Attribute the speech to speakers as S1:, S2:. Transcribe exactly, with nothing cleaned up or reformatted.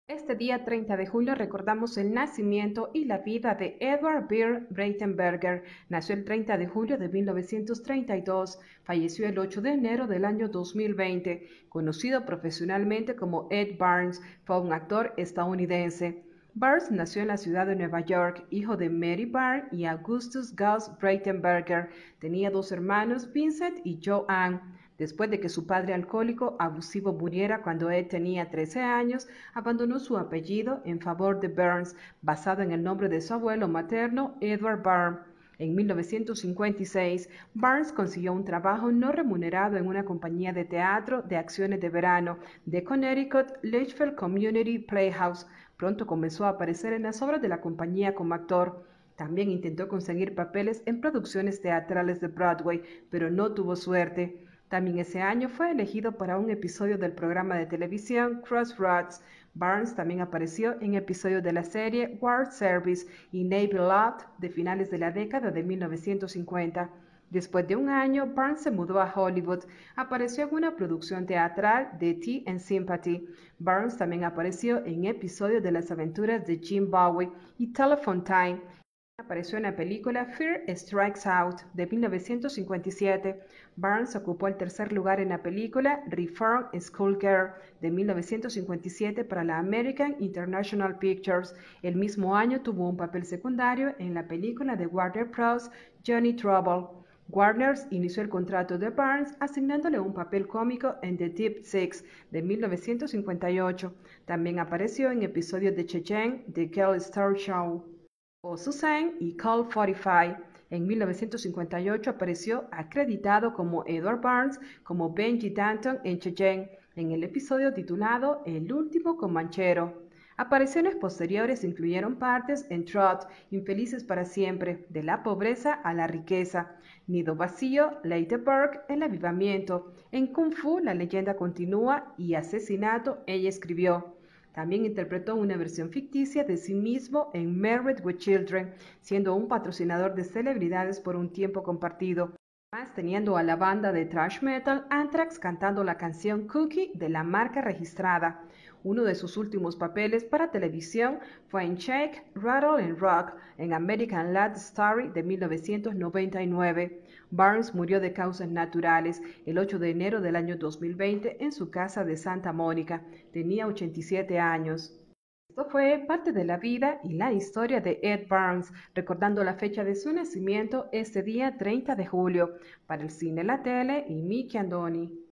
S1: Este día treinta de julio recordamos el nacimiento y la vida de Edward Beer Breitenberger. Nació el treinta de julio de mil novecientos treinta y dos, falleció el ocho de enero del año dos mil veinte. Conocido profesionalmente como Ed Barnes, fue un actor estadounidense. Barnes nació en la ciudad de Nueva York, hijo de Mary Barnes y Augustus Gus Breitenberger. Tenía dos hermanos, Vincent y Joanne. Después de que su padre alcohólico abusivo muriera cuando él tenía trece años, abandonó su apellido en favor de Burns, basado en el nombre de su abuelo materno, Edward Barnes. En mil novecientos cincuenta y seis, Barnes consiguió un trabajo no remunerado en una compañía de teatro de acciones de verano de Connecticut, Litchfield Community Playhouse. Pronto comenzó a aparecer en las obras de la compañía como actor. También intentó conseguir papeles en producciones teatrales de Broadway, pero no tuvo suerte. También ese año fue elegido para un episodio del programa de televisión Crossroads. Barnes también apareció en episodios de la serie World Service y Navy Loft de finales de la década de mil novecientos cincuenta. Después de un año, Barnes se mudó a Hollywood. Apareció en una producción teatral de Tea and Sympathy. Barnes también apareció en episodios de las aventuras de Jim Bowie y Telephone Time. Apareció en la película Fear Strikes Out de mil novecientos cincuenta y siete. Barnes ocupó el tercer lugar en la película Reform Schoolgirl de mil novecientos cincuenta y siete para la American International Pictures. El mismo año tuvo un papel secundario en la película de Warner Bros. Johnny Trouble. Warner inició el contrato de Barnes asignándole un papel cómico en The Deep Six de mil novecientos cincuenta y ocho. También apareció en episodios de Cheyenne, The Kelly Star Show o Suzanne y Call cuarenta y cinco. En mil novecientos cincuenta y ocho apareció acreditado como Edward Barnes como Benji Danton en Cheyenne, en el episodio titulado El último comanchero. Apariciones posteriores incluyeron partes en Trot, Infelices para siempre, De la pobreza a la riqueza, Nido vacío, Lady Bird, El avivamiento, en Kung Fu La leyenda continúa y Asesinato, ella escribió. También interpretó una versión ficticia de sí mismo en Married with Children, siendo un patrocinador de celebridades por un tiempo compartido, además teniendo a la banda de thrash metal Anthrax cantando la canción Cookie de la marca registrada. Uno de sus últimos papeles para televisión fue en Shake, Rattle and Rock en American Love Story de mil novecientos noventa y nueve. Barnes murió de causas naturales el ocho de enero del año dos mil veinte en su casa de Santa Mónica. Tenía ochenta y siete años. Esto fue parte de la vida y la historia de Ed Barnes, recordando la fecha de su nacimiento este día treinta de julio. Para el cine, la tele y Mickey Andoni.